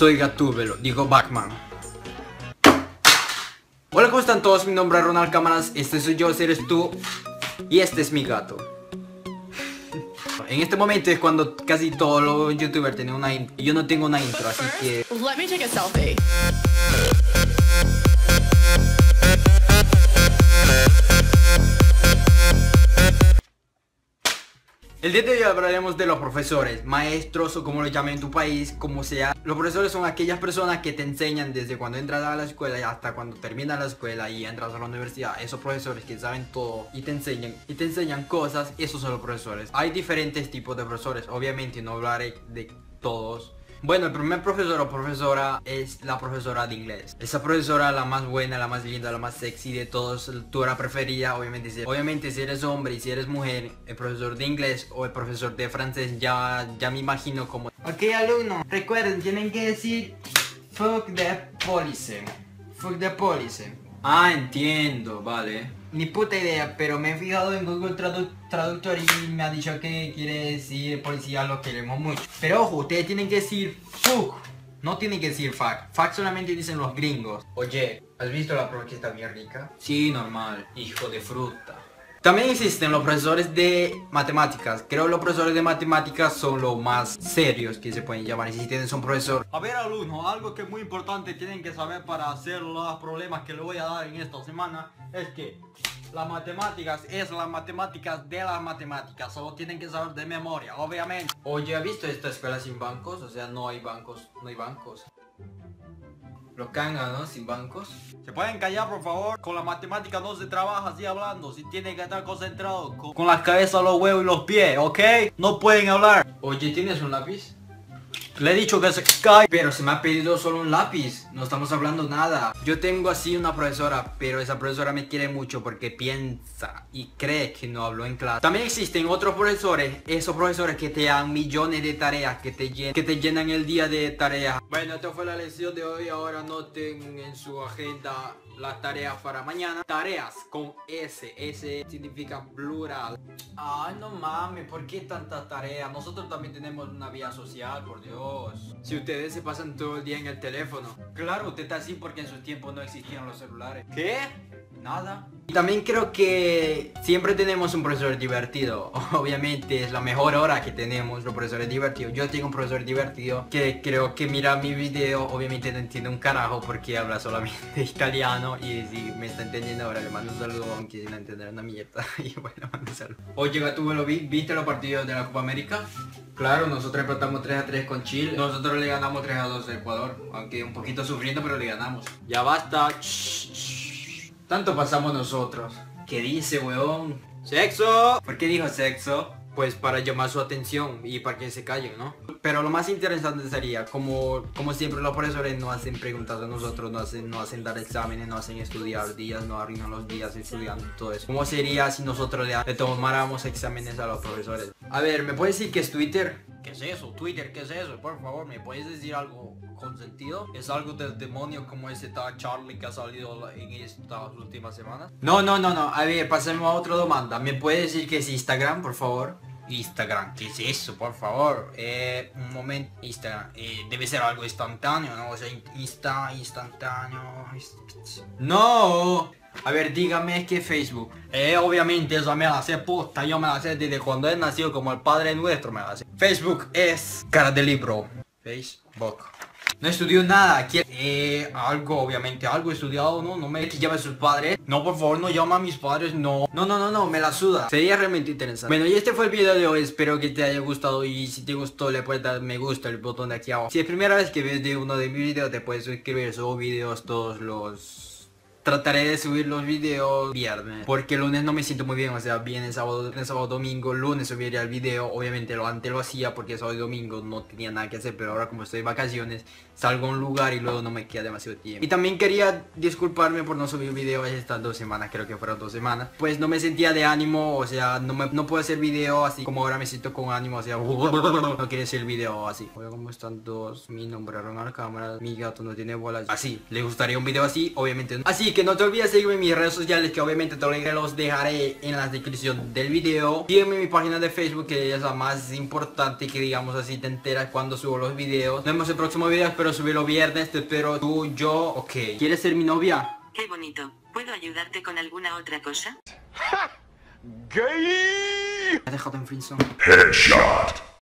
soy Gatúbelo, digo Batman. Hola, ¿cómo están todos? Mi nombre es Ronald Cámaras, este soy yo, si eres tú, y este es mi gato. En este momento es cuando casi todos los youtubers tienen una intro, y yo no tengo una intro, así que... Let me take a selfie. El día de hoy hablaremos de los profesores, maestros o como lo llamen en tu país, como sea. Los profesores son aquellas personas que te enseñan desde cuando entras a la escuela y hasta cuando terminas la escuela y entras a la universidad. Esos profesores que saben todo y te enseñan cosas, esos son los profesores. Hay diferentes tipos de profesores, obviamente no hablaré de todos. Bueno, el primer profesor o profesora es la profesora de inglés. Esa profesora, la más buena, la más linda, la más sexy de todos, tu hora preferida. Obviamente si eres hombre y si eres mujer, el profesor de inglés o el profesor de francés ya me imagino como... Ok, alumno, recuerden, tienen que decir fuck the police. Fuck the police. Ah, entiendo, vale. Ni puta idea, pero me he fijado en Google Traductor y me ha dicho que quiere decir policía, lo queremos mucho. Pero ojo, ustedes tienen que decir fuck, no tienen que decir fuck. Fuck solamente dicen los gringos. Oye, ¿has visto la prueba que está bien rica? Sí, normal, hijo de fruta. También existen los profesores de matemáticas. Creo que los profesores de matemáticas son los más serios que se pueden llamar. Y si tienes un profesor... A ver, alumno, algo que es muy importante tienen que saber para hacer los problemas que le voy a dar en esta semana es que las matemáticas es las matemáticas de las matemáticas. Solo tienen que saber de memoria, obviamente. Oye, ¿has visto esta escuela sin bancos? O sea, no hay bancos, no hay bancos. Lo canga, ¿no? Sin bancos. ¿Se pueden callar, por favor? Con la matemática no se trabaja así hablando. Si tienen que estar concentrados con las cabezas, los huevos y los pies, ¿ok? No pueden hablar. Oye, ¿tienes un lápiz? Le he dicho que se cae. Pero se me ha pedido solo un lápiz. No estamos hablando nada. Yo tengo así una profesora, pero esa profesora me quiere mucho porque piensa y cree que no hablo en clase. También existen otros profesores, esos profesores que te dan millones de tareas, que te llenan el día de tareas. Bueno, esta fue la lección de hoy. Ahora noten en su agenda las tareas para mañana. Tareas con S. S significa plural. Ay, no mames, ¿por qué tantas tareas? Nosotros también tenemos una vida social, por Dios. Si ustedes se pasan todo el día en el teléfono. Claro, usted está así porque en su tiempo no existían los celulares. ¿Qué? Nada. Y también creo que siempre tenemos un profesor divertido. Obviamente es la mejor hora que tenemos, los profesores divertidos. Yo tengo un profesor divertido que creo que mira mi video. Obviamente no entiende un carajo porque habla solamente italiano. Y si me está entendiendo ahora le mando un saludo, aunque no entenderá una mierda. Y bueno, mando un saludo. Oye, Gatúbelo, ¿viste los partidos de la Copa América? Claro, nosotros empatamos 3-3 con Chile. Nosotros le ganamos 3-2 a Ecuador. Aunque un poquito sufriendo, pero le ganamos. Ya basta. Tanto pasamos nosotros. ¿Qué dice, weón? ¡Sexo! ¿Por qué dijo sexo? Pues para llamar su atención y para que se callen, ¿no? Pero lo más interesante sería, como siempre los profesores no hacen preguntas a nosotros, no hacen dar exámenes, no hacen estudiar días, no arruinan los días estudiando todo eso. ¿Cómo sería si nosotros le tomáramos exámenes a los profesores? A ver, ¿me puedes decir qué es Twitter? ¿Qué es eso? Twitter, ¿qué es eso? Por favor, ¿me puedes decir algo con sentido? ¿Es algo del demonio como ese tal Charlie que ha salido en estas últimas semanas? No. A ver, pasemos a otra demanda. ¿Me puedes decir qué es Instagram, por favor? Instagram, ¿qué es eso? Por favor, un momento. Instagram, debe ser algo instantáneo, ¿no? O sea, instantáneo. No. A ver, dígame qué es Facebook. Obviamente eso me la sé posta. Yo me la sé desde cuando él nació, como el Padre Nuestro me la sé. Facebook es cara de libro. Facebook. No estudió nada. Algo, obviamente, algo he estudiado, ¿no? No me que llame a sus padres. No, por favor, no llama a mis padres, no. No, me la suda. Sería realmente interesante. Bueno, y este fue el video de hoy. Espero que te haya gustado. Y si te gustó, le puedes dar me gusta, el botón de aquí abajo. Si es primera vez que ves de uno de mis videos, te puedes suscribir. Subo videos todos los... Trataré de subir los videos viernes, porque el lunes no me siento muy bien, o sea, viernes, sábado, domingo, lunes subiría el video. Obviamente antes lo hacía porque sábado y domingo no tenía nada que hacer, pero ahora como estoy de vacaciones, salgo a un lugar y luego no me queda demasiado tiempo. Y también quería disculparme por no subir video estas 2 semanas, creo que fueron 2 semanas. Pues no me sentía de ánimo, o sea, no puedo hacer video así como ahora me siento con ánimo, o sea, no quiere hacer el video así. Oye, ¿cómo están todos? Mi nombre es Ronald Cámaras, mi gato no tiene bolas. Así, ¿le gustaría un video así? Obviamente no. Así Así que no te olvides seguirme en mis redes sociales, que obviamente te los dejaré en la descripción del video. Sígueme en mi página de Facebook, que es la más importante, que digamos así te enteras cuando subo los videos. Nos vemos en el próximo video, espero subirlo viernes, te espero tú, yo, ok. ¿Quieres ser mi novia? Qué bonito. ¿Puedo ayudarte con alguna otra cosa? Me ha dejado en friendzone. Headshot.